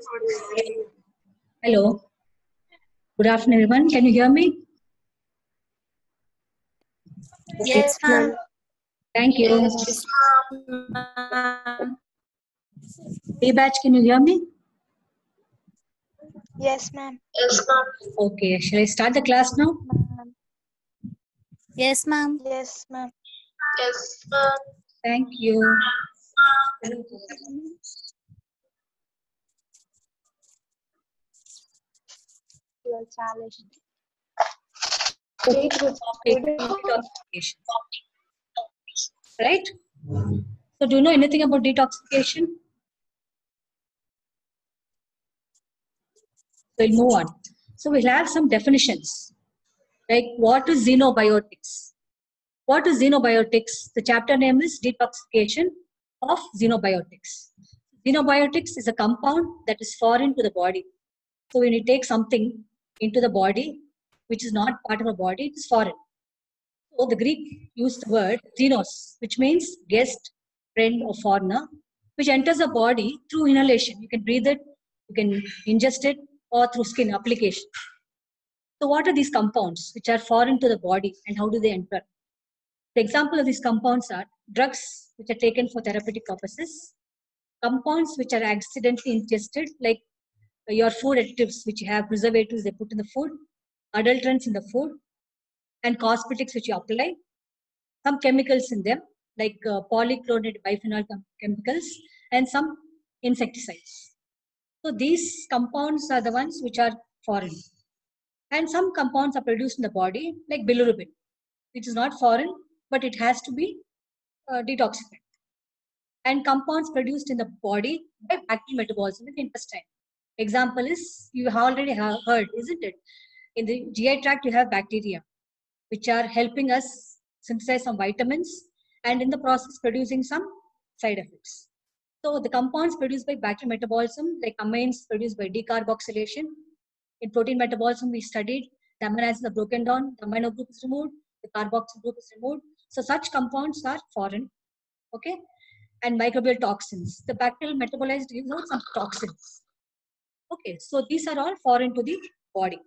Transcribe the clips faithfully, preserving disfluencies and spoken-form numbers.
Hello. Good afternoon, everyone. Can you hear me? Yes, ma'am. Thank you. Yes, ma'am. Hey, batch, can you hear me? Yes, ma'am. Yes, ma'am. Okay. Shall I start the class now? Yes, ma'am. Yes, ma'am. Yes, ma'am. Thank you. Okay, so topic detoxification. Right? So, do you know anything about detoxification? We'll move on. So, we'll have some definitions. Like, what is xenobiotics? What is xenobiotics? The chapter name is Detoxification of Xenobiotics. Xenobiotics is a compound that is foreign to the body. So when you take something into the body, which is not part of the body, it is foreign. So the Greek used the word xenos, which means guest, friend, or foreigner, which enters the body through inhalation. You can breathe it, you can ingest it, or through skin application. So what are these compounds which are foreign to the body and how do they enter? The example of these compounds are drugs which are taken for therapeutic purposes, compounds which are accidentally ingested, like your food additives which you have preservatives they put in the food, adulterants in the food, and cosmetics which you apply, some chemicals in them like uh, polychlorinated biphenyl chemicals, and some insecticides. So these compounds are the ones which are foreign. And some compounds are produced in the body like bilirubin, which is not foreign, but it has to be uh, detoxified. And compounds produced in the body by bacterial metabolism in the intestine. Example is, you already have heard, isn't it? In the G I tract, you have bacteria, which are helping us synthesize some vitamins and in the process producing some side effects. So the compounds produced by bacterial metabolism, like amines produced by decarboxylation. In protein metabolism, we studied the amino acids are broken down, the amino group is removed, the carboxyl group is removed. So such compounds are foreign. Okay. And microbial toxins. The bacterial metabolized gives out some toxins. Okay, so these are all foreign to the body.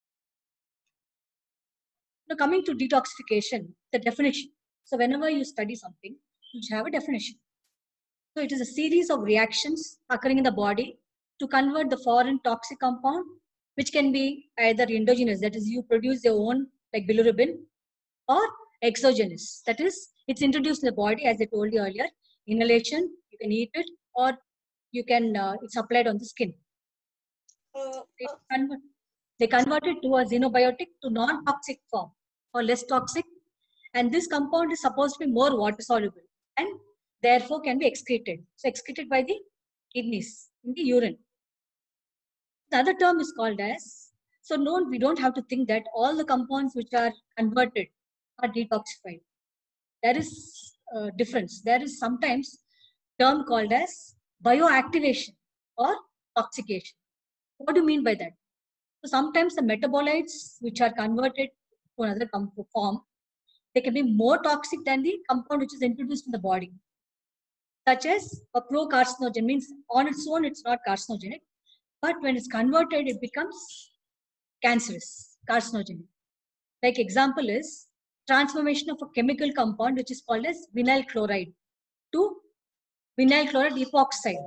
Now coming to detoxification, the definition. So whenever you study something, you should have a definition. So it is a series of reactions occurring in the body to convert the foreign toxic compound, which can be either endogenous, that is you produce your own like bilirubin, or exogenous, that is it's introduced in the body as I told you earlier, inhalation, you can eat it, or you can, uh, it's applied on the skin. Uh, they, convert, they convert it to a xenobiotic to non-toxic form or less toxic, and this compound is supposed to be more water soluble and therefore can be excreted. So excreted by the kidneys in the urine. The other term is called as, so no, we don't have to think that all the compounds which are converted are detoxified. There is a difference. There is sometimes term called as bioactivation or toxication. What do you mean by that? So sometimes the metabolites which are converted to another form, they can be more toxic than the compound which is introduced in the body. Such as a pro-carcinogen, means on its own it's not carcinogenic, but when it's converted it becomes cancerous, carcinogenic. Like example is transformation of a chemical compound which is called as vinyl chloride to vinyl chloride epoxide.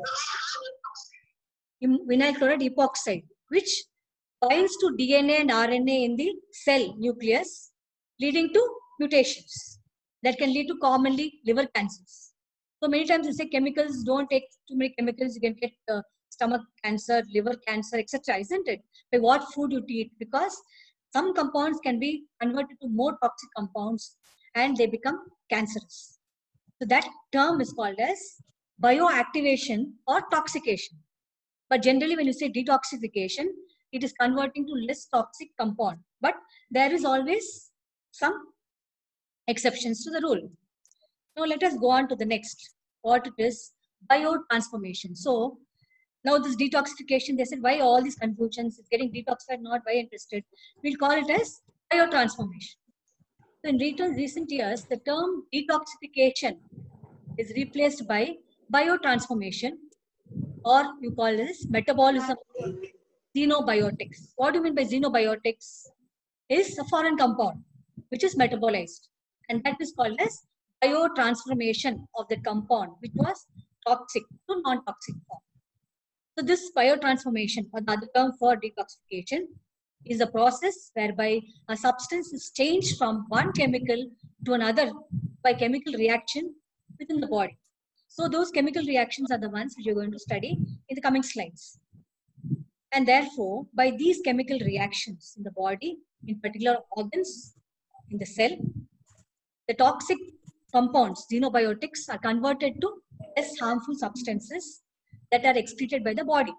Vinyl chloride epoxide, which binds to D N A and R N A in the cell nucleus, leading to mutations that can lead to commonly liver cancers. So many times you say chemicals, don't take too many chemicals, you can get uh, stomach cancer, liver cancer, et cetera. Isn't it? By what food you eat, because some compounds can be converted to more toxic compounds and they become cancerous. So that term is called as bioactivation or toxication. But generally when you say detoxification, it is converting to less toxic compound. But there is always some exceptions to the rule. Now let us go on to the next. What it is? Biotransformation. So now this detoxification, they said, why all these confusions? It's getting detoxified, not biointerested. We'll call it as biotransformation. So in recent years, the term detoxification is replaced by biotransformation or you call this metabolism of xenobiotics. What do you mean by xenobiotics? Is a foreign compound which is metabolized, and that is called as biotransformation of the compound which was toxic to non-toxic form. So this biotransformation, or the other term for detoxification, is a process whereby a substance is changed from one chemical to another by chemical reaction within the body. So those chemical reactions are the ones which you're going to study in the coming slides. And therefore, by these chemical reactions in the body, in particular organs, in the cell, the toxic compounds, xenobiotics, are converted to less harmful substances that are excreted by the body.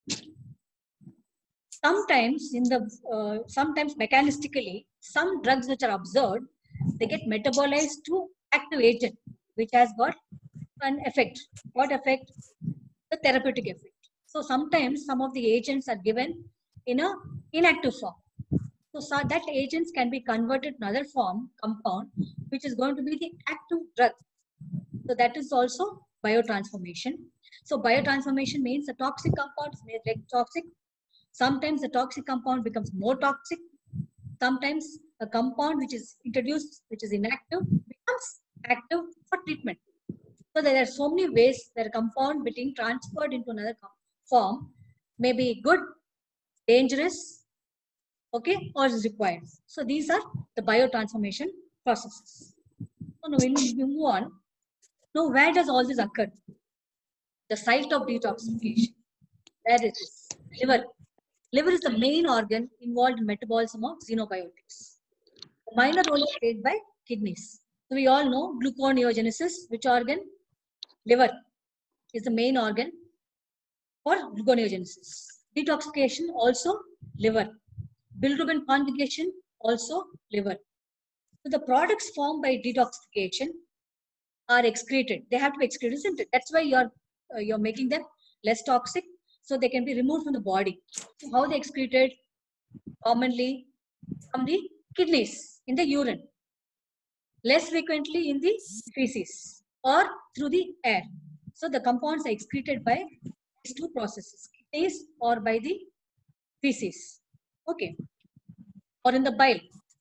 Sometimes, in the uh, sometimes mechanistically, some drugs which are observed, they get metabolized to active agent, which has got an effect. What effect? The therapeutic effect. So sometimes some of the agents are given in a inactive form. So, so that agents can be converted to another form, compound, which is going to be the active drug. So that is also biotransformation. So biotransformation means the toxic compound is made like toxic. Sometimes the toxic compound becomes more toxic. Sometimes a compound which is introduced, which is inactive, becomes active for treatment. So there are so many ways that a compound being transferred into another form may be good, dangerous, okay, or is required. So these are the biotransformation processes. So now we'll move on. Now where does all this occur? The site of detoxification. Where it is? Liver. Liver is the main organ involved in metabolism of xenobiotics. The minor role is played by kidneys. So we all know gluconeogenesis. Which organ? Liver is the main organ for gluconeogenesis. Detoxification also liver. Bilirubin conjugation also liver. So the products formed by detoxification are excreted. They have to be excreted, isn't it? That's why you're uh, you're making them less toxic, so they can be removed from the body. So how they excreted? Commonly from the kidneys in the urine, less frequently in the feces or through the air. So the compounds are excreted by these two processes, kidneys or by the feces, okay, or in the bile.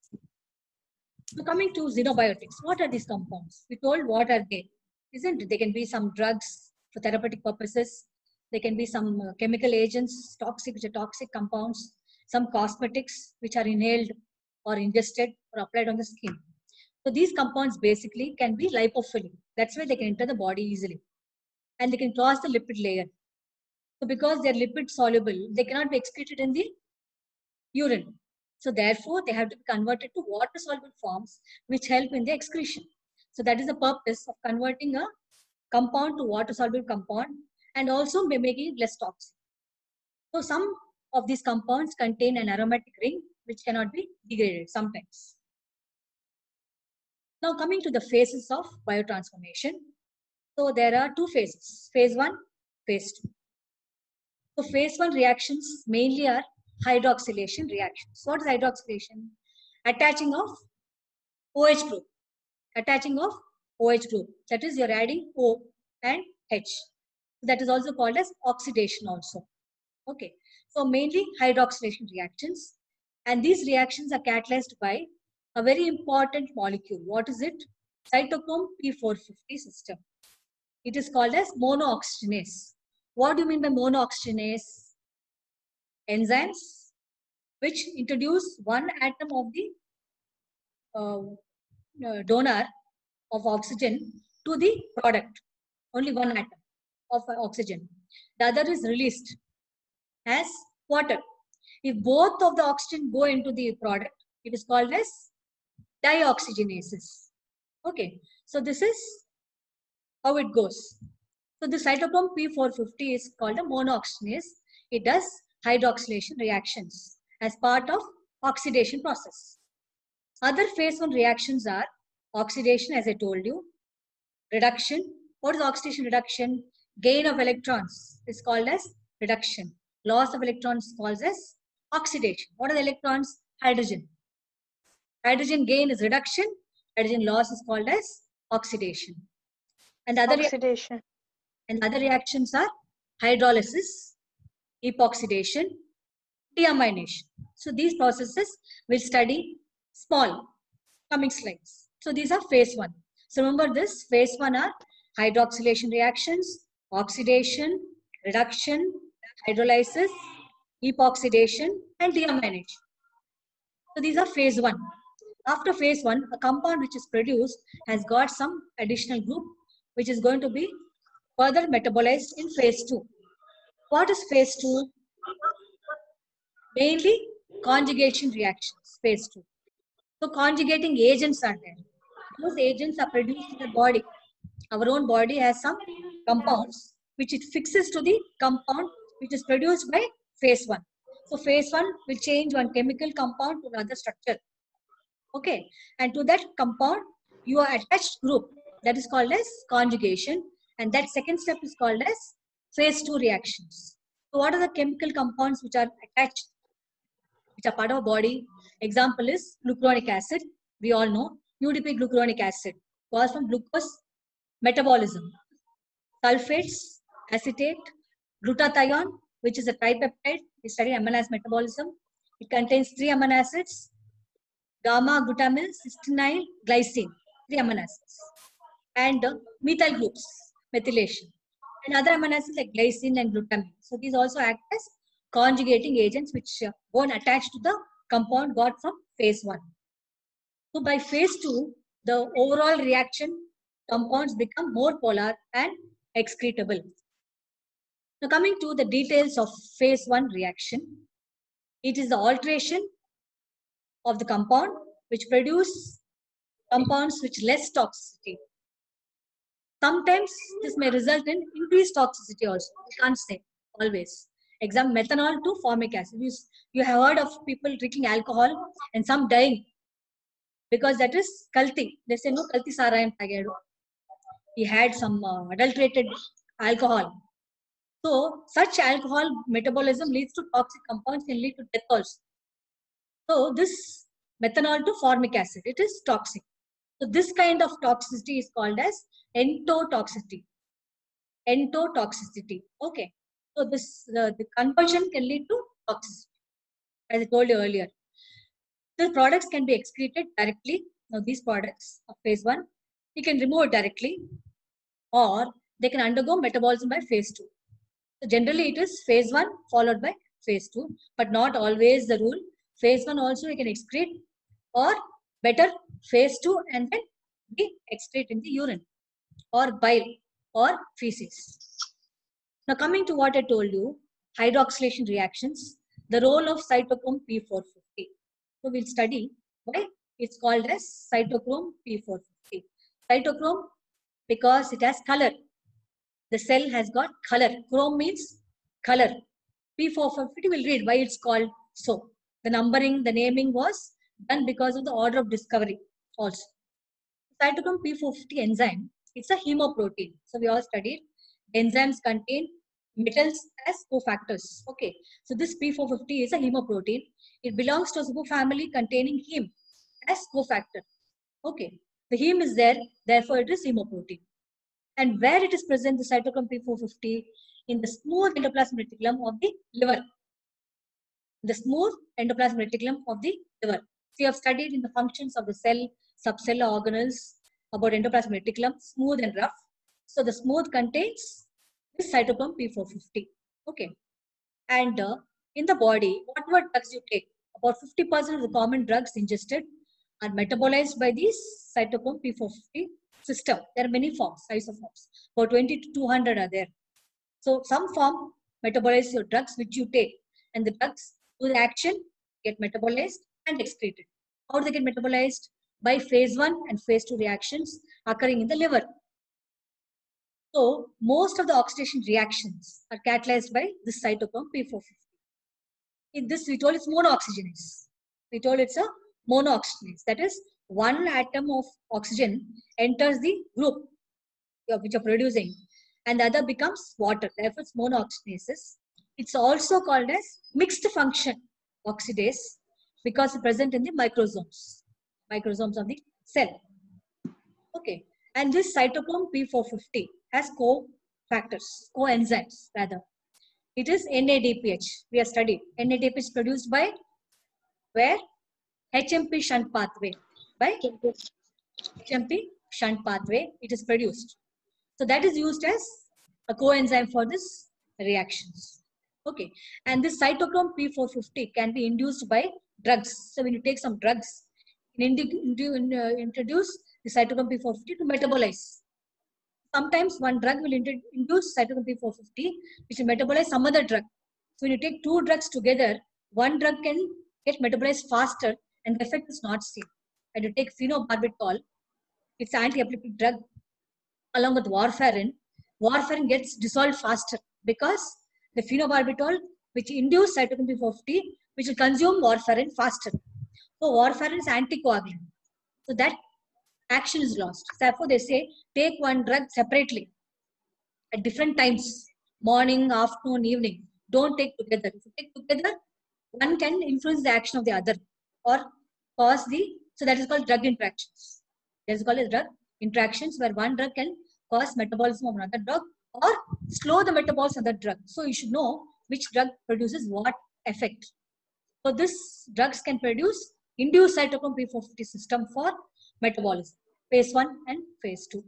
So coming to xenobiotics, what are these compounds? We told what are they, isn't it? They can be some drugs for therapeutic purposes. They can be some uh, chemical agents, toxic, which are toxic compounds, some cosmetics which are inhaled or ingested or applied on the skin. So these compounds basically can be lipophilic. That's why they can enter the body easily. And they can cross the lipid layer. So because they're lipid soluble, they cannot be excreted in the urine. So therefore, they have to be converted to water-soluble forms which help in the excretion. So that is the purpose of converting a compound to water-soluble compound and also making it less toxic. So some of these compounds contain an aromatic ring which cannot be degraded sometimes. Now coming to the phases of biotransformation. So there are two phases, phase one, phase two. So phase one reactions mainly are hydroxylation reactions. What is hydroxylation? Attaching of OH group. Attaching of OH group. That is, you're adding O and H. That is also called as oxidation also. Okay. So mainly hydroxylation reactions. And these reactions are catalyzed by a very important molecule. What is it? Cytochrome P four fifty system. It is called as monooxygenase. What do you mean by monooxygenase? Enzymes which introduce one atom of the uh, uh, donor of oxygen to the product. Only one atom of oxygen. The other is released as water. If both of the oxygen go into the product, it is called as dioxygenases. Okay, so this is how it goes. So the cytochrome P four fifty is called a monooxygenase. It does hydroxylation reactions as part of oxidation process. Other phase one reactions are oxidation, as I told you, reduction. What is oxidation reduction? Gain of electrons is called as reduction. Loss of electrons is called as oxidation. What are the electrons? Hydrogen. Hydrogen gain is reduction. Hydrogen loss is called as oxidation. And the other Oxidation. and other reactions are hydrolysis, epoxidation, deamination. So these processes we'll study small coming slides. So these are phase one. So remember this, phase one are hydroxylation reactions, oxidation, reduction, hydrolysis, epoxidation, and deamination. So these are phase one. After phase one, a compound which is produced has got some additional group which is going to be further metabolized in phase two. What is phase two? Mainly conjugation reactions, phase two. So conjugating agents are there. Those agents are produced in the body. Our own body has some compounds which it fixes to the compound which is produced by phase one. So phase one will change one chemical compound to another structure. Okay, and to that compound, your attached group, that is called as conjugation, and that second step is called as phase two reactions. So what are the chemical compounds which are attached, which are part of our body? Example is glucuronic acid. We all know U D P glucuronic acid, caused from glucose metabolism. Sulfates, acetate, glutathione, which is a tripeptide. We study amino acid metabolism. It contains three amino acids: gamma glutamyl cysteine glycine, three amino acids, and uh, methyl groups, methylation, and other amino acids like glycine and glutamine. So these also act as conjugating agents which uh, go and attach to the compound got from phase one. So by phase two, the overall reaction compounds become more polar and excretable. Now coming to the details of phase one reaction, it is the alteration of the compound which produce compounds with less toxicity. Sometimes this may result in increased toxicity also. We can't say always. Example, methanol to formic acid. You, you have heard of people drinking alcohol and some dying because that is kalti. They say no kalti sarayam tagadu. He had some uh, adulterated alcohol. So such alcohol metabolism leads to toxic compounds, can lead to death also. So this methanol to formic acid, it is toxic. So this kind of toxicity is called as entotoxicity. Entotoxicity. Okay. So this uh, the conversion can lead to toxicity, as I told you earlier. The products can be excreted directly. Now these products of phase one, you can remove it directly, or they can undergo metabolism by phase two. So generally it is phase one followed by phase two, but not always the rule. Phase one also you can excrete, or better phase two and then be excrete in the urine or bile or feces. Now coming to what I told you, hydroxylation reactions, the role of cytochrome P four fifty. So we'll study why it's called as cytochrome P four fifty. Cytochrome because it has color. The cell has got color. Chrome means color. P four fifty will read why it's called so. The numbering, the naming was done because of the order of discovery also. Cytochrome P four fifty enzyme, it's a hemoprotein. So we all studied enzymes contain metals as cofactors. Okay, so this P four fifty is a hemoprotein. It belongs to a superfamily containing heme as cofactor. Okay, the heme is there, therefore it is hemoprotein. And where it is present, the cytochrome P four fifty, in the smooth endoplasmic reticulum of the liver. The smooth endoplasmic reticulum of the liver. So you have studied in the functions of the cell, subcellular organelles about endoplasmic reticulum, smooth and rough. So the smooth contains this cytochrome P four fifty. Okay. And uh, in the body, whatever drugs you take, about fifty percent of the common drugs ingested are metabolized by this cytochrome P four fifty system. There are many forms, isoforms. About twenty to two hundred are there. So some form metabolize your drugs which you take, and the drugs do the action, get metabolized and excreted. How do they get metabolized? By phase one and phase two reactions occurring in the liver. So most of the oxidation reactions are catalyzed by this cytochrome P four fifty. In this, we told it's monooxygenase. We told it's a monooxygenase. That is, one atom of oxygen enters the group which are producing, and the other becomes water. Therefore, it's monooxygenases. It's also called as mixed function oxidase because it's present in the microsomes, microsomes of the cell. Okay, and this cytochrome P four fifty has co-factors, coenzymes rather. It is N A D P H. We have studied. N A D P H is produced by where? H M P shunt pathway. By H M P shunt pathway, it is produced. So that is used as a coenzyme for this reactions. Okay. And this cytochrome P four fifty can be induced by drugs. So when you take some drugs, you uh, introduce the cytochrome P four fifty to metabolize. Sometimes one drug will induce cytochrome P four fifty, which will metabolize some other drug. So when you take two drugs together, one drug can get metabolized faster and the effect is not seen. When you take phenobarbital, it's an anti-epileptic drug along with warfarin. Warfarin gets dissolved faster because the phenobarbital, which induces cytochrome P four fifty, which will consume warfarin faster. So warfarin is anticoagulant. So that action is lost. Therefore, they say take one drug separately at different times, morning, afternoon, evening. Don't take together. If you take together, one can influence the action of the other or cause the, so that is called drug interactions. That is called as drug interactions where one drug can cause metabolism of another drug or slow the metabolism of the drug. So you should know which drug produces what effect. So this drugs can produce induced cytochrome P four fifty system for metabolism, phase one and phase two.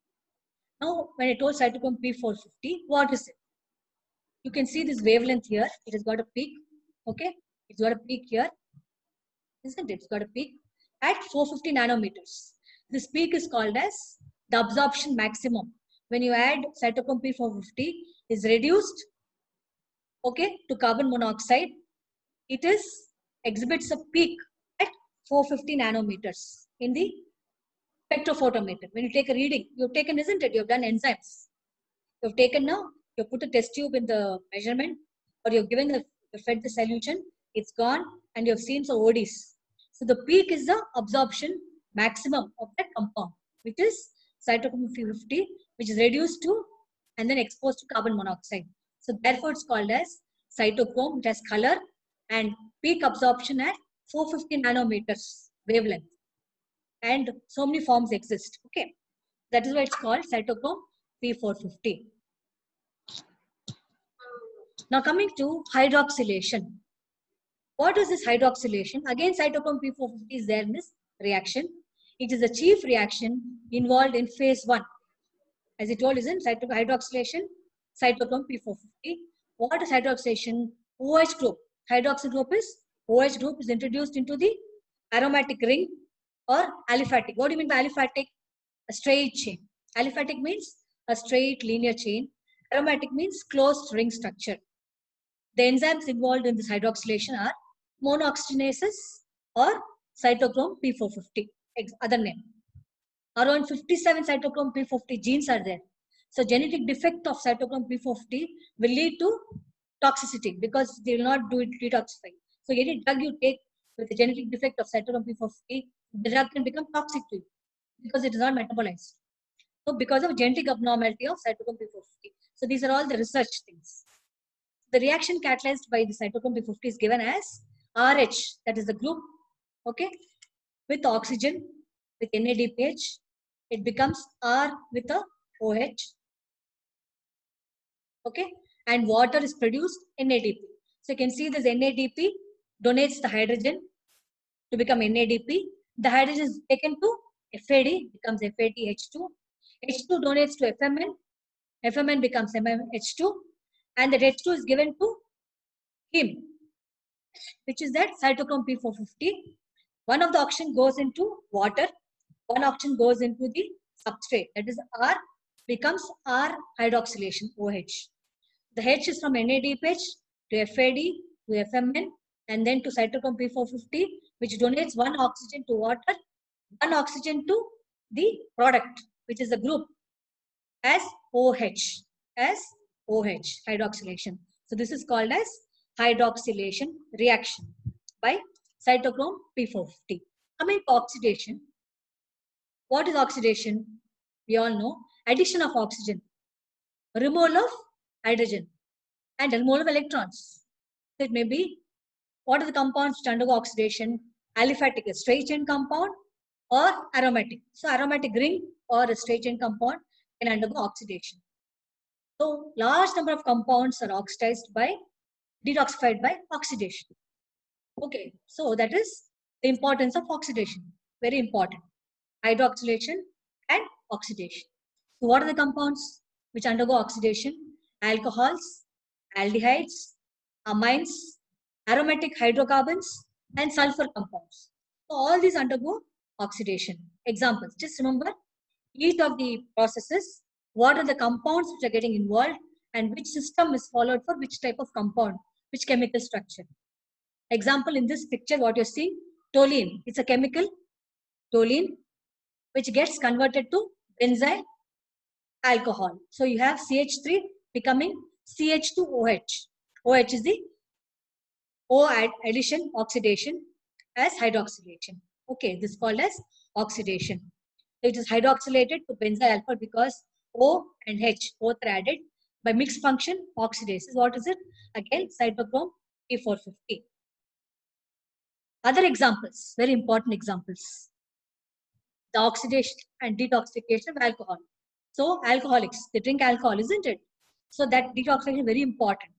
Now, when I told cytochrome P four fifty, what is it? You can see this wavelength here. It has got a peak. Okay, it's got a peak here, isn't it? It's got a peak at four hundred fifty nanometers. This peak is called as the absorption maximum. When you add cytochrome P four fifty, is reduced, okay, to carbon monoxide. It is exhibits a peak at four hundred fifty nanometers in the spectrophotometer. When you take a reading, you've taken, isn't it? You've done enzymes. You've taken now, you've put a test tube in the measurement, or you've given the, you fed the solution, it's gone, and you've seen some O Ds. So the peak is the absorption maximum of that compound, which is cytochrome P fifty, which is reduced to and then exposed to carbon monoxide. So therefore, it's called as cytochrome. It has color and peak absorption at four hundred fifty nanometers wavelength. And so many forms exist. Okay, that is why it's called cytochrome P four fifty. Now coming to hydroxylation. What is this hydroxylation? Again, cytochrome P four fifty is there in this reaction. It is the chief reaction involved in phase one. As it told, isn't hydroxylation, cytochrome P four fifty. What is hydroxylation? OH group. Hydroxyl group is OH group is introduced into the aromatic ring or aliphatic. What do you mean by aliphatic? A straight chain. Aliphatic means a straight linear chain. Aromatic means closed ring structure. The enzymes involved in this hydroxylation are monooxygenases or cytochrome P four fifty, other name. Around fifty-seven cytochrome P four fifty genes are there. So genetic defect of cytochrome P four fifty will lead to toxicity because they will not do it detoxify. So any drug you take with a genetic defect of cytochrome P four fifty, the drug can become toxic to you because it is not metabolized. So because of genetic abnormality of cytochrome P four fifty. So these are all the research things. The reaction catalyzed by the cytochrome P four fifty is given as R H, that is the group, okay, with oxygen, with N A D P H, it becomes R with a OH, okay, and water is produced N A D P. So you can see this N A D P donates the hydrogen to become N A D P. The hydrogen is taken to F A D, becomes F A D H two. H two donates to F M N. F M N becomes M M H two. And that H two is given to him, which is that cytochrome P four fifty. One of the oxygen goes into water. One oxygen goes into the substrate. That is R becomes R hydroxylation, OH. The H is from N A D P H to F A D to F M N and then to cytochrome P four fifty, which donates one oxygen to water, one oxygen to the product, which is the group as OH, as OH, hydroxylation. So this is called as hydroxylation reaction by cytochrome P four fifty. Coming to oxidation. What is oxidation? We all know addition of oxygen, removal of hydrogen, and removal of electrons. So it may be, what are the compounds which undergo oxidation? Aliphatic, a straight chain compound, or aromatic. So aromatic ring or a straight chain compound can undergo oxidation. So large number of compounds are oxidized by, detoxified by oxidation. Okay, so that is the importance of oxidation. Very important. Hydroxylation and oxidation. So what are the compounds which undergo oxidation? Alcohols, aldehydes, amines, aromatic hydrocarbons, and sulfur compounds. So all these undergo oxidation. Examples, just remember each of the processes, what are the compounds which are getting involved and which system is followed for which type of compound, which chemical structure. Example, in this picture, what you're seeing, toluene. It's a chemical, toluene, which gets converted to benzyl alcohol. So you have C H three becoming C H two O H. O H is the O addition, oxidation as hydroxylation. Okay, this is called as oxidation. It is hydroxylated to benzyl alcohol because O and H both are added by mixed function oxidase. What is it? Again, cytochrome P four fifty. Other examples, very important examples. The oxidation and detoxification of alcohol. So alcoholics, they drink alcohol, isn't it? So that detoxification is very important.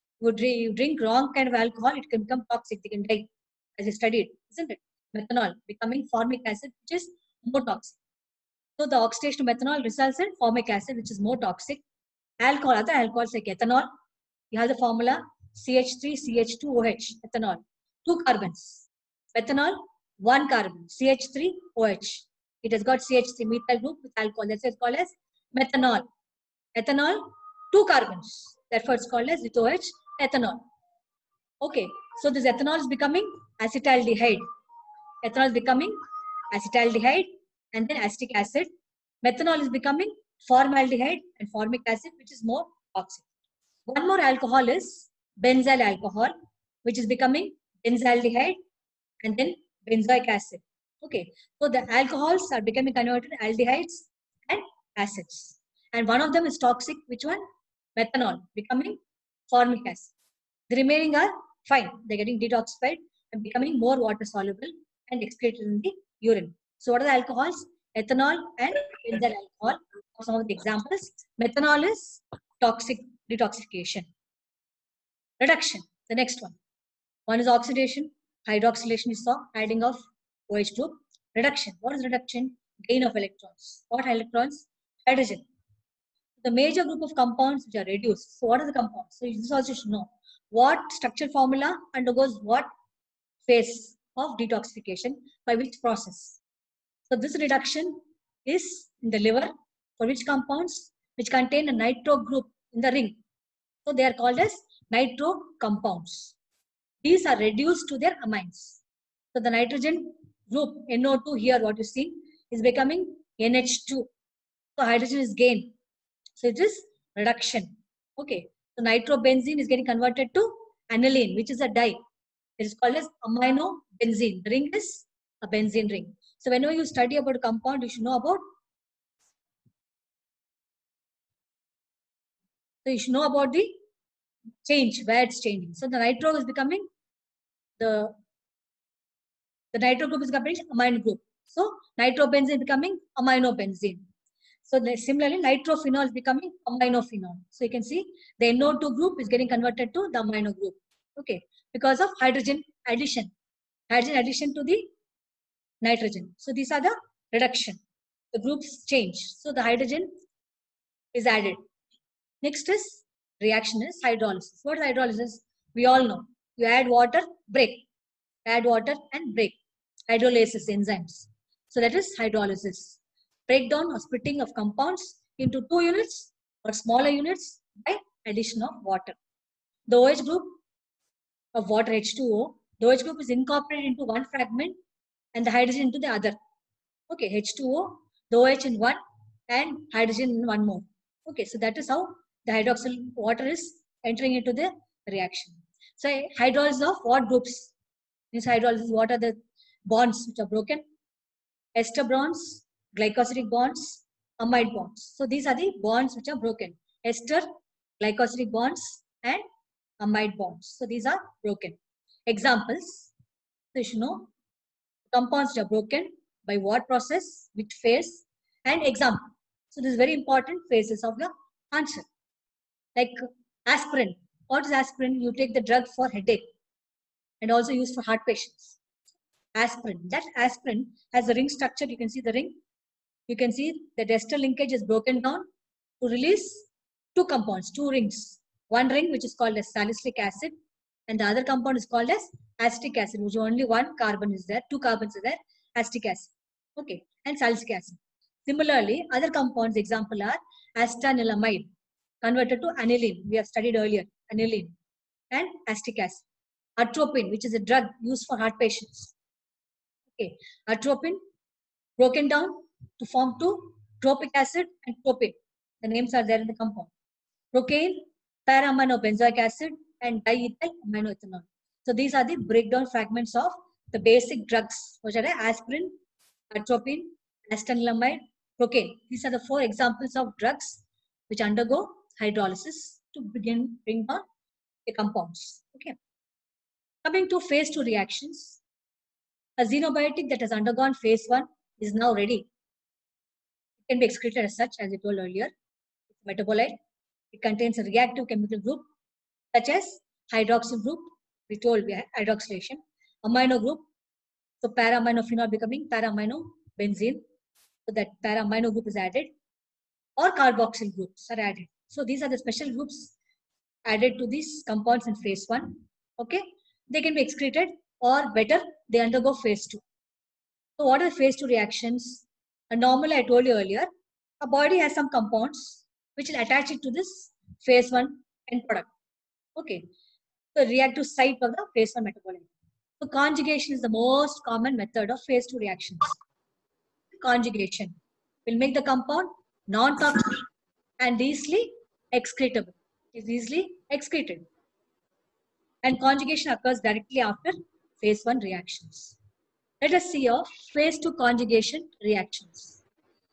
You drink wrong kind of alcohol, it can become toxic, they can die, as you studied, isn't it? Methanol becoming formic acid, which is more toxic. So the oxidation of methanol results in formic acid, which is more toxic. Alcohol, other alcohols like ethanol, you have the formula C H three C H two O H, ethanol, two carbons. Methanol, one carbon, C H three O H. It has got C H three methyl group with alcohol. That's why it's called as methanol. Ethanol, two carbons. Therefore, it's called as with O H, ethanol. Okay, so this ethanol is becoming acetaldehyde. Ethanol is becoming acetaldehyde and then acetic acid. Methanol is becoming formaldehyde and formic acid, which is more toxic. One more alcohol is benzyl alcohol, which is becoming benzaldehyde and then benzoic acid. Okay, so the alcohols are becoming converted to aldehydes and acids. And one of them is toxic, which one? Methanol, becoming formic acid. The remaining are fine. They're getting detoxified and becoming more water soluble and excreted in the urine. So what are the alcohols? Ethanol and benzyl alcohol are some of the examples. Methanol is toxic detoxification. Reduction, the next one. One is oxidation, hydroxylation you saw, adding of OH group. Reduction, what is reduction? Gain of electrons. What electrons? Hydrogen. The major group of compounds which are reduced. So what are the compounds? So this also should know. What structure formula undergoes what phase of detoxification by which process? So this reduction is in the liver for which compounds? Which contain a nitro group in the ring. So they are called as nitro compounds. These are reduced to their amines. So the nitrogen group N O two here, what you see, is becoming N H two. So hydrogen is gained. So it is reduction. Okay. So nitrobenzene is getting converted to aniline, which is a dye. It is called as aminobenzene. The ring is a benzene ring. So whenever you study about a compound, you should know about. So you should know about the change, where it's changing. So the nitro is becoming the the nitro group is becoming amine group. So nitrobenzene becoming aminobenzene. So similarly, nitrophenol is becoming aminophenol. So you can see the N O two group is getting converted to the amino group. Okay, because of hydrogen addition, hydrogen addition to the nitrogen. So these are the reduction. The groups change. So the hydrogen is added. Next is reaction is hydrolysis. What is hydrolysis? We all know. You add water, break. Add water and break. Hydrolysis enzymes. So that is hydrolysis. Breakdown or splitting of compounds into two units or smaller units by addition of water. The OH group of water H two O, the OH group is incorporated into one fragment and the hydrogen into the other. Okay, H two O, the OH in one and hydrogen in one more. Okay, so that is how the hydroxyl water is entering into the reaction. So hydrolysis of what groups? Means hydrolysis, what are the bonds which are broken? Ester bonds, glycosidic bonds, amide bonds. So these are the bonds which are broken. Ester, glycosidic bonds and amide bonds. So these are broken. Examples. So you should know compounds which are broken by what process, which phase, and example. So this is very important phases of the answer. Like aspirin. What is aspirin? You take the drug for headache and also used for heart patients. Aspirin. That aspirin has a ring structure. You can see the ring. You can see the ester linkage is broken down to release two compounds, two rings. One ring which is called as salicylic acid, and the other compound is called as acetic acid, which only one carbon is there, two carbons are there, acetic acid. Okay, and salicylic acid. Similarly, other compounds, example are acetanilamide, converted to aniline. We have studied earlier, aniline, and acetic acid. Atropine, which is a drug used for heart patients. Okay, atropine broken down to form two, tropic acid and tropine. The names are there in the compound. Procaine, para-amino-benzoic acid, and diethyl aminoethanol. So these are the breakdown fragments of the basic drugs, which are aspirin, atropine, acetanilamide, procaine. These are the four examples of drugs which undergo hydrolysis to begin bring down the compounds. Okay. Coming to phase two reactions, a xenobiotic that has undergone phase one is now ready. It can be excreted as such, as I told earlier. It's metabolite. It contains a reactive chemical group such as hydroxyl group. We told we had hydroxylation. Amino group. So para-aminophenol becoming para-aminobenzene. So that para-amino group is added. Or carboxyl groups are added. So these are the special groups added to these compounds in phase one. Okay. They can be excreted, or better, they undergo phase two. So what are the phase two reactions? And normally, I told you earlier, a body has some compounds which will attach it to this phase one end product. Okay. The reactive site of the phase one metabolite. So conjugation is the most common method of phase two reactions. Conjugation will make the compound non-toxic and easily excretable. Is easily excreted. And conjugation occurs directly after phase one reactions. Let us see your phase two conjugation reactions.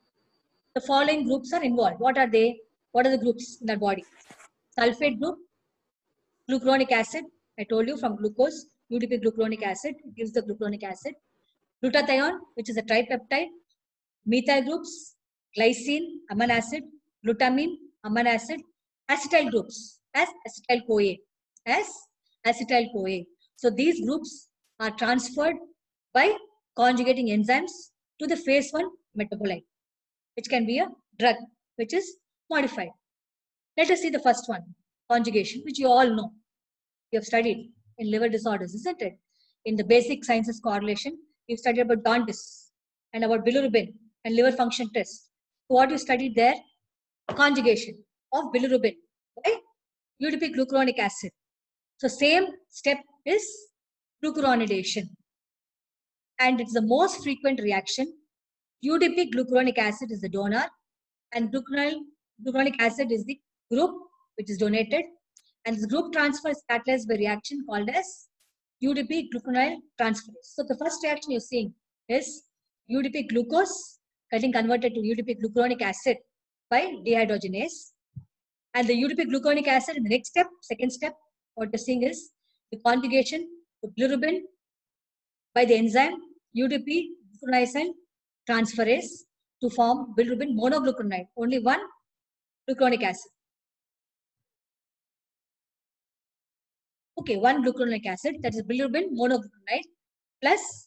The following groups are involved. What are they? What are the groups in the body? Sulfate group, glucuronic acid. I told you from glucose, U D P glucuronic acid gives the glucuronic acid. Glutathione, which is a tripeptide. Methyl groups, glycine, amino acid, glutamine, amino acid. Acetyl groups as acetyl-CoA. As acetyl-CoA. So these groups are transferred by conjugating enzymes to the phase one metabolite, which can be a drug, which is modified. Let us see the first one, conjugation, which you all know. You have studied in liver disorders, isn't it? In the basic sciences correlation, you studied about jaundice and about bilirubin and liver function test. So what you studied there? Conjugation of bilirubin by U D P glucuronic acid. So same step is glucuronidation. And it's the most frequent reaction. U D P glucuronic acid is the donor, and glucuronic acid is the group which is donated. And this group transfer is catalyzed by reaction called as U D P gluconyl transferase. So the first reaction you're seeing is U D P glucose getting converted to U D P glucuronic acid by dehydrogenase. And the U D P glucuronic acid in the next step, second step, what you're seeing is the conjugation to bilirubin by the enzyme U D P gluconyl transferase to form bilirubin monogluconide, only one glucuronic acid. Okay, one glucuronic acid, that is bilirubin monogluconide plus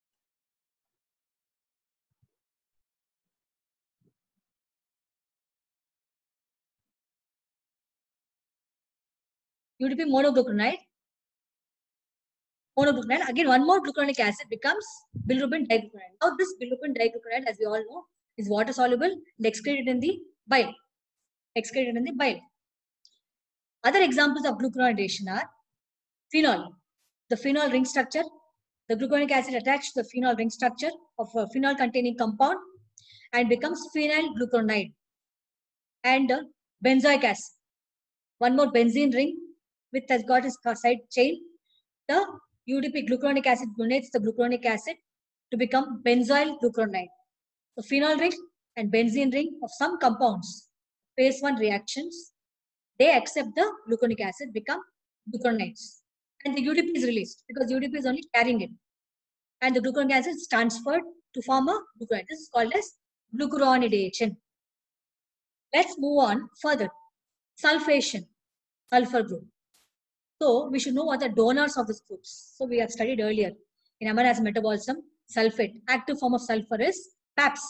U D P monogluconide. Monogluconide, again one more glucuronic acid becomes bilirubin digluconide. Now this bilirubin digluconide, as we all know, is water soluble and excreted in the bile. Excreted in the bile. Other examples of glucuronidation are phenol. The phenol ring structure, the glucuronic acid attached to the phenol ring structure of a phenol containing compound and becomes phenyl glucuronide. And uh, benzoic acid. One more benzene ring which has got its side chain. The U D P glucuronic acid donates the glucuronic acid to become benzoyl glucuronide. So phenol ring and benzene ring of some compounds, phase one reactions, they accept the glucuronic acid, become glucuronides. And the U D P is released because U D P is only carrying it. And the glucuronic acid is transferred to form a glucuronide. This is called as glucuronidation. Let's move on further. sulfation, sulfur group. So we should know what the donors of these groups. So we have studied earlier in amino acid metabolism, sulfate. Active form of sulfur is PAPS.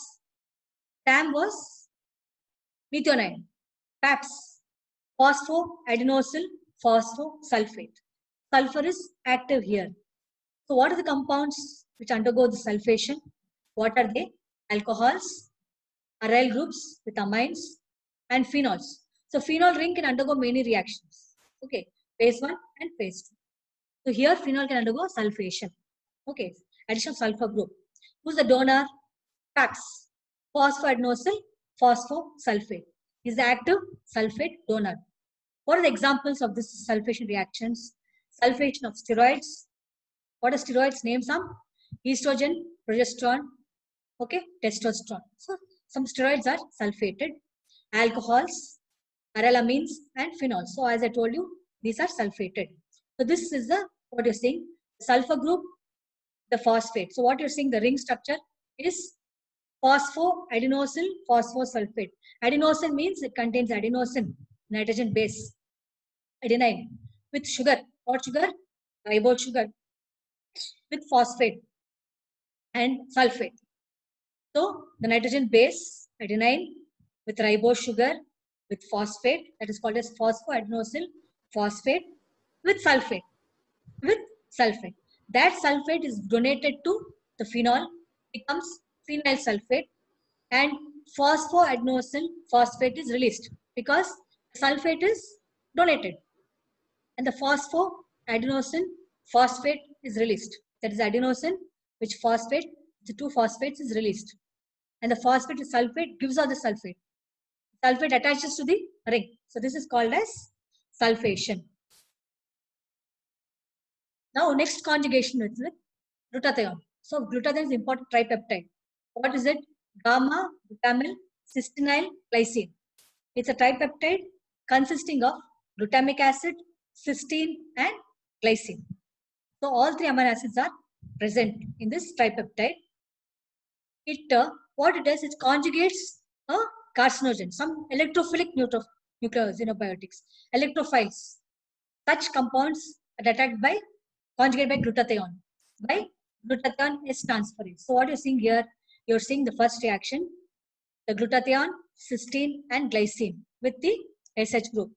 TAM was methionine. PAPS, phosphoadenosyl phosphosulfate. Sulfur is active here. So what are the compounds which undergo the sulfation? What are they? Alcohols, aryl groups with amines, and phenols. So phenol ring can undergo many reactions. Okay, phase one and phase two. So here phenol can undergo sulfation. Okay, addition of sulfur group. Who's the donor? PAPS, phosphoadenosyl phosphosulfate, is the active sulfate donor. What are the examples of this sulfation reactions? Sulfation of steroids. What are steroids? Name some. Estrogen, progesterone, okay, testosterone. So some steroids are sulfated. Alcohols, arylamines, and phenols. So as I told you, these are sulfated. So this is the what you're seeing. Sulfur group, the phosphate. So what you're seeing, the ring structure is phosphoadenosyl phosphosulfate. Adenosine means it contains adenosine, nitrogen base, adenine, with sugar. What sugar? Ribose sugar, with phosphate and sulfate. So the nitrogen base, adenine, with ribose sugar, with phosphate, that is called as phosphoadenosyl phosphate, with sulfate, with sulfate. That sulfate is donated to the phenol, becomes phenyl sulfate, and phosphoadenosyl phosphate is released because sulfate is donated, and the phosphoadenosyl phosphate is released. That is adenosine, which phosphate, the two phosphates is released, and the phosphate to sulfate gives out the sulfate. Sulfate attaches to the ring. So this is called as sulfation. Now next conjugation is with glutathione. So glutathione is important tripeptide. What is it? Gamma glutamyl cystinyl glycine. It's a tripeptide consisting of glutamic acid, cysteine, and glycine. So all three amino acids are present in this tripeptide. It uh, what it does, it conjugates a carcinogen, some electrophilic nucleosinobiotix, electrophiles. Such compounds are attacked by conjugated by glutathione, by glutathione S transferase. So what you're seeing here, you're seeing the first reaction, the glutathione, cysteine, and glycine with the S H group.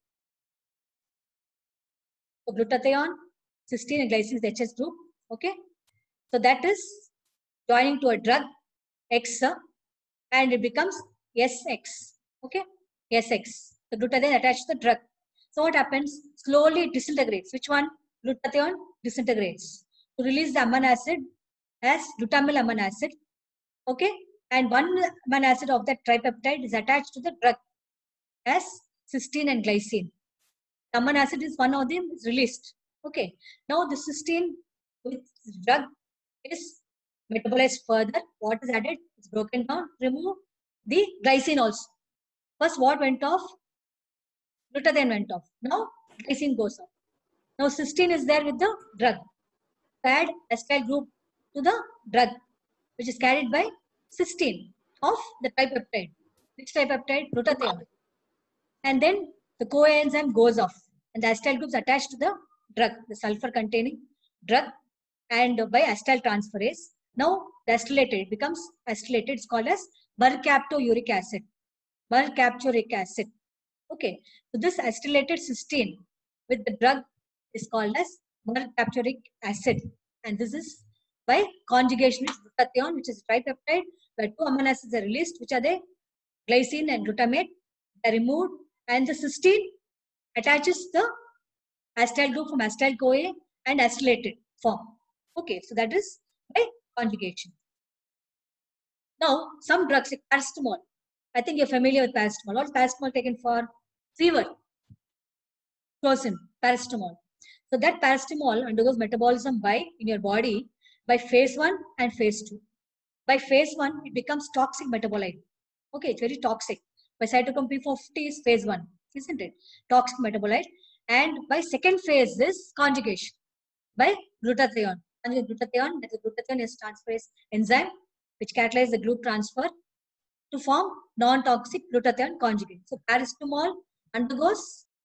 So glutathione, cysteine, and glycine is the H H group. Okay, so that is joining to a drug X, and it becomes S X. Okay, S X. The glutathione attached to the drug. So what happens? Slowly it disintegrates. Which one? Glutathione disintegrates to release the amino acid as glutamyl amino acid. Okay, and one amino acid of that tripeptide is attached to the drug as cysteine and glycine. The amino acid is one of them is released. Okay, now the cysteine with drug is metabolized further. What is added? It's broken down. Remove the glycine also. First, what went off? Glutathione went off. Now glycine goes off. Now cysteine is there with the drug. Add acetyl group to the drug, which is carried by cysteine of the tripeptide. Which tripeptide? Glutathione. And then the coenzyme goes off, and the acetyl groups attached to the drug, the sulfur-containing drug, and by acetyl transferase. Now the acetylated, it becomes acetylated. It's called as mercaptouric acid. Mercaptouric acid. Okay, so this acetylated cysteine with the drug is called as mercaptouric acid, and this is by conjugation with glutathione, which is tripeptide, where two amino acids are released, which are they? Glycine and glutamate. They are removed, and the cysteine attaches the acetyl group from acetyl CoA and acetylated form. Okay, so that is by conjugation. Now, some drugs like paracetamol. I think you're familiar with paracetamol. What is paracetamol taken for? Fever. Frozen, paracetamol. So that paracetamol undergoes metabolism by in your body by phase one and phase two. By phase one, it becomes toxic metabolite. Okay, it's very toxic. By cytochrome P four fifty is phase one, isn't it? Toxic metabolite. And by second phase is conjugation by glutathione. And the glutathione, that is glutathione is transferase enzyme, which catalyzes the group transfer to form non-toxic glutathione conjugate. So paracetamol undergoes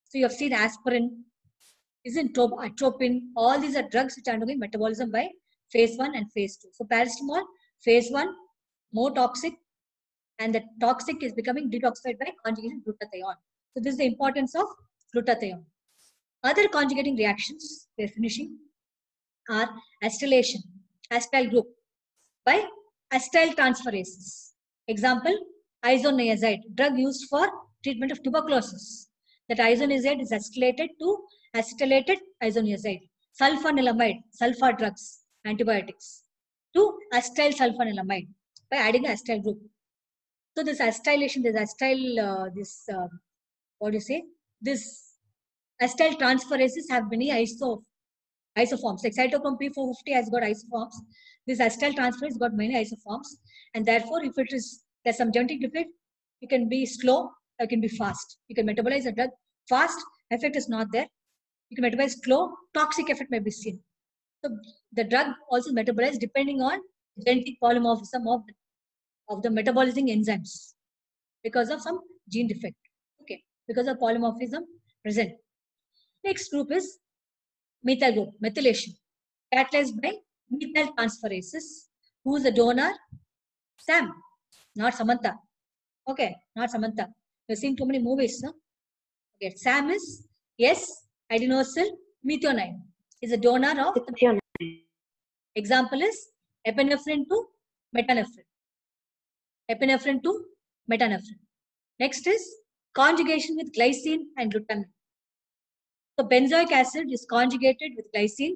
So you have seen aspirin, isn't atropine. All these are drugs which are undergoing metabolism by phase one and phase two. So paracetamol, phase one, more toxic, and the toxic is becoming detoxified by conjugating glutathione. So this is the importance of glutathione. Other conjugating reactions, we are finishing, are acetylation, acetyl group by acetyl transferases. Example, isoniazid, drug used for treatment of tuberculosis. That isoniazid is acetylated to acetylated isoniazid. Sulfanilamide, sulfur drugs, antibiotics, to acetyl sulfanilamide by adding an acetyl group. So this acetylation, this acetyl, uh, this, uh, what do you say? This acetyl transferases have many iso isoforms. Like cytochrome P four fifty has got isoforms. This acetyl transferase got many isoforms, and therefore, if it is there's some genetic defect, you can be slow, or you can be fast. You can metabolize a drug fast, effect is not there. You can metabolize slow, toxic effect may be seen. So the drug also metabolized depending on genetic polymorphism of the, of the metabolizing enzymes because of some gene defect. Okay, because of polymorphism present. Next group is methyl group, methylation, catalyzed by methyl transferases. Who is the donor? Sam, not Samantha. Okay, not Samantha. You've seen too many movies, no? Okay, Sam is yes, adenosyl methionine is a donor of the example is epinephrine to metanephrine. Epinephrine to metanephrine. Next is conjugation with glycine and glutamine. So benzoic acid is conjugated with glycine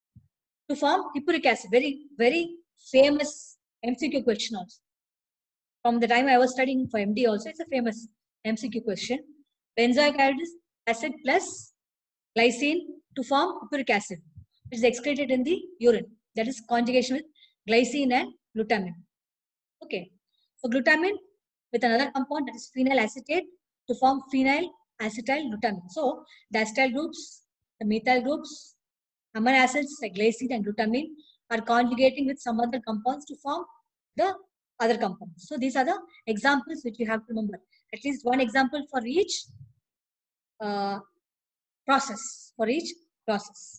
to form hippuric acid. Very, very famous M C Q question also. From the time I was studying for M D also, it's a famous M C Q question. Benzoic acid plus glycine to form hippuric acid, which is excreted in the urine. That is conjugation with glycine and glutamine. Okay. So glutamine with another compound, that is phenyl acetate, to form phenyl acetyl glutamine. So the acetyl groups, the methyl groups, amino acids like glycine and glutamine are conjugating with some other compounds to form the other compounds. So these are the examples which you have to remember. At least one example for each uh, process, for each process.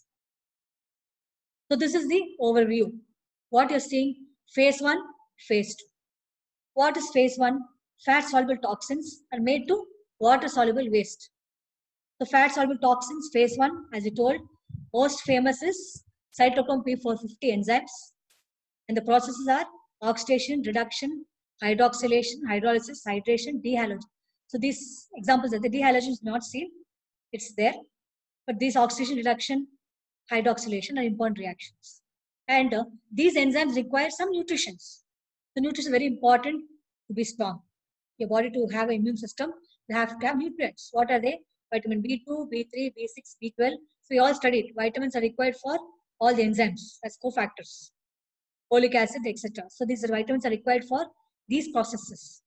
So this is the overview. What you're seeing, phase one, phase two. What is phase one? Fat-soluble toxins are made to water-soluble waste. So fat-soluble toxins, phase one, as you told, most famous is cytochrome P four fifty enzymes. And the processes are oxidation, reduction, hydroxylation, hydrolysis, hydration, dehalogen. So these examples are the dehalogen is not seen, it's there. But these oxidation, reduction, hydroxylation are important reactions. And uh, these enzymes require some nutrition. The nutrition is very important to be strong. Your body to have an immune system, they have to have nutrients. What are they? Vitamin B two, B three, B six, B twelve. So we all studied. Vitamins are required for all the enzymes as cofactors, folic acid, et cetera. So these vitamins are required for these processes.